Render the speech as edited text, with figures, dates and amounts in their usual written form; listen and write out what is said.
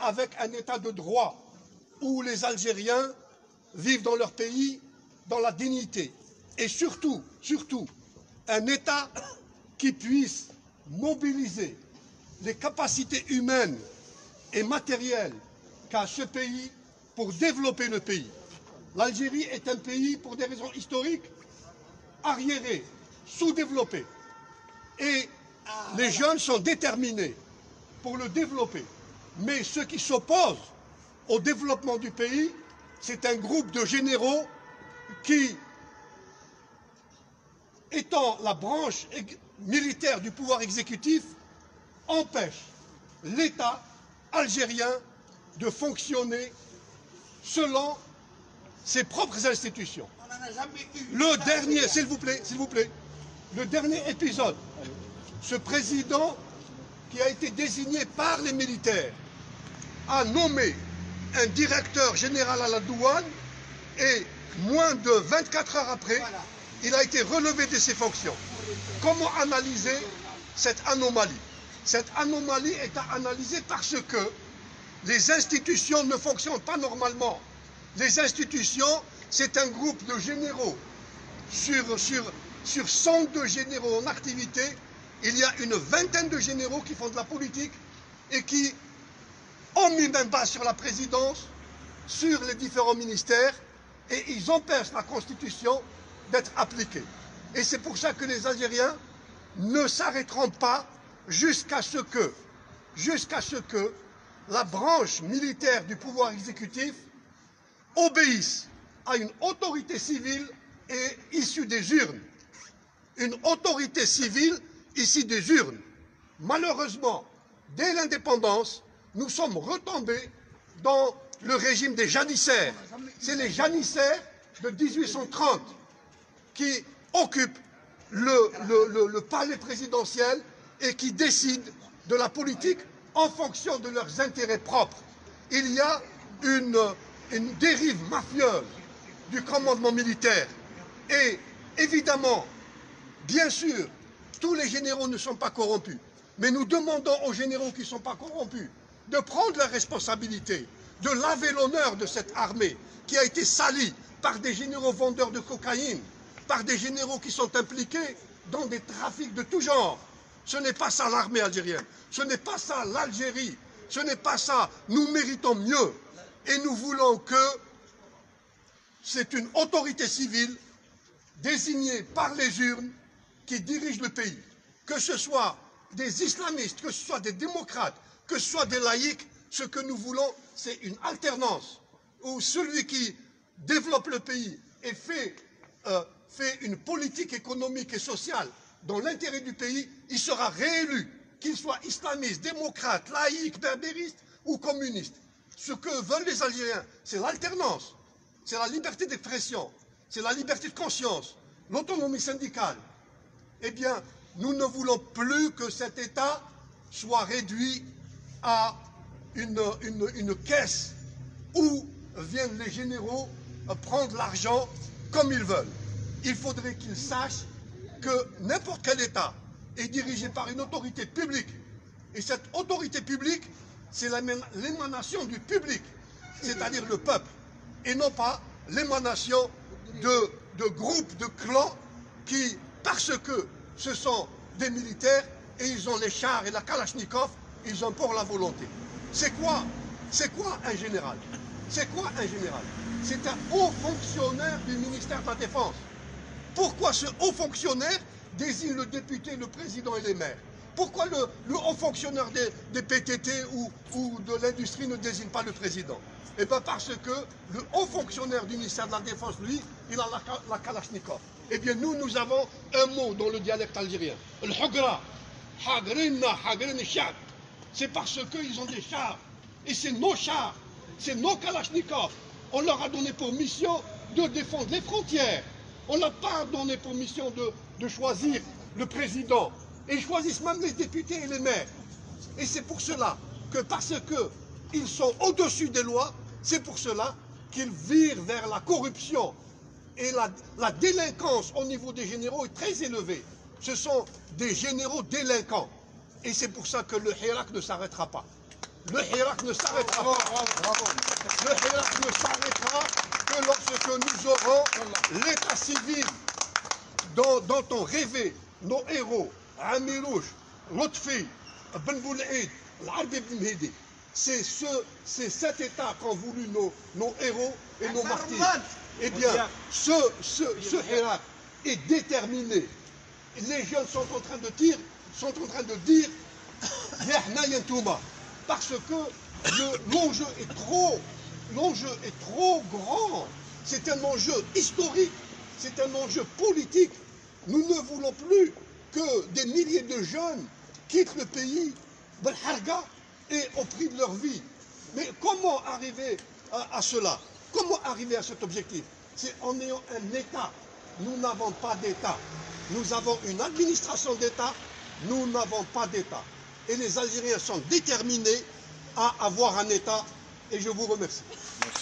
avec un état de droit où les Algériens vivent dans leur pays dans la dignité. Et surtout, un état qui puisse mobiliser les capacités humaines et matérielles qu'a ce pays pour développer le pays. L'Algérie est un pays, pour des raisons historiques, arriéré, sous-développé. Et les jeunes sont déterminés pour le développer. Mais ceux qui s'opposent au développement du pays, c'est un groupe de généraux qui, étant la branche militaire du pouvoir exécutif, empêche l'État algérien de fonctionner selon ses propres institutions. Le dernier, s'il vous plaît, le dernier épisode, ce président qui a été désigné par les militaires a nommé un directeur général à la douane et moins de 24 heures après, il a été relevé de ses fonctions. Comment analyser cette anomalie? Cette anomalie est à analyser parce que les institutions ne fonctionnent pas normalement. Les institutions, c'est un groupe de généraux. Sur 102 généraux en activité, il y a une vingtaine de généraux qui font de la politique et qui ont mis main basse sur la présidence, sur les différents ministères, et ils empêchent la Constitution d'être appliquée. Et c'est pour ça que les Algériens ne s'arrêteront pas jusqu'à ce que la branche militaire du pouvoir exécutif obéisse à une autorité civile et issue des urnes. Une autorité civile issue des urnes. Malheureusement, dès l'indépendance, nous sommes retombés dans le régime des janissaires. C'est les janissaires de 1830 qui occupent le palais présidentiel et qui décident de la politique en fonction de leurs intérêts propres. Il y a une dérive mafieuse du commandement militaire. Et évidemment, bien sûr, tous les généraux ne sont pas corrompus. Mais nous demandons aux généraux qui ne sont pas corrompus de prendre leurs responsabilités, de laver l'honneur de cette armée qui a été salie par des généraux vendeurs de cocaïne, par des généraux qui sont impliqués dans des trafics de tout genre. Ce n'est pas ça l'armée algérienne, ce n'est pas ça l'Algérie, ce n'est pas ça. Nous méritons mieux et nous voulons que c'est une autorité civile désignée par les urnes qui dirige le pays. Que ce soit des islamistes, que ce soit des démocrates, que ce soit des laïcs, ce que nous voulons, c'est une alternance où celui qui développe le pays et fait une politique économique et sociale dans l'intérêt du pays, il sera réélu, qu'il soit islamiste, démocrate, laïque, berbériste ou communiste. Ce que veulent les Algériens, c'est l'alternance, c'est la liberté d'expression, c'est la liberté de conscience, l'autonomie syndicale. Eh bien, nous ne voulons plus que cet État soit réduit à une caisse où viennent les généraux prendre l'argent comme ils veulent. Il faudrait qu'ils sachent que n'importe quel État est dirigé par une autorité publique. Et cette autorité publique, c'est l'émanation du public, c'est-à-dire le peuple, et non pas l'émanation de groupes, de clans qui, parce que ce sont des militaires et ils ont les chars et la Kalachnikov, ils ont pour la volonté. C'est quoi un général? C'est quoi un général? C'est un haut fonctionnaire du ministère de la Défense. Pourquoi ce haut fonctionnaire désigne le député, le président et les maires? Pourquoi le haut fonctionnaire des PTT ou de l'industrie ne désigne pas le président? Eh bien parce que le haut fonctionnaire du ministère de la Défense, lui, il a la Kalachnikov. Eh bien nous avons un mot dans le dialecte algérien. Le Hugra. C'est parce qu'ils ont des chars. Et c'est nos chars, c'est nos Kalachnikov. On leur a donné pour mission de défendre les frontières. On n'a pas donné pour mission de choisir le président. Et ils choisissent même les députés et les maires. Et c'est pour cela que, parce qu'ils sont au-dessus des lois, c'est pour cela qu'ils virent vers la corruption. Et la délinquance au niveau des généraux est très élevée. Ce sont des généraux délinquants. Et c'est pour ça que le Hirak ne s'arrêtera pas. Le Hirak ne s'arrêtera pas. Le Hirak ne s'arrêtera que lorsque nous aurons l'état civil dont ont rêvé nos héros, Amirouche, Lotfi, Ben Boulaïd, l'Arbi Ben Mehdi. C'est cet état qu'ont voulu nos héros et nos martyrs. Eh bien, ce Hirak est déterminé. Les jeunes sont en train de dire parce que l'enjeu est trop grand. C'est un enjeu historique, c'est un enjeu politique. Nous ne voulons plus que des milliers de jeunes quittent le pays et au prix de leur vie. Mais comment arriver à cela? Comment arriver à cet objectif? C'est en ayant un État. Nous n'avons pas d'État. Nous avons une administration d'État. Nous n'avons pas d'État. Et les Algériens sont déterminés à avoir un État. Et je vous remercie.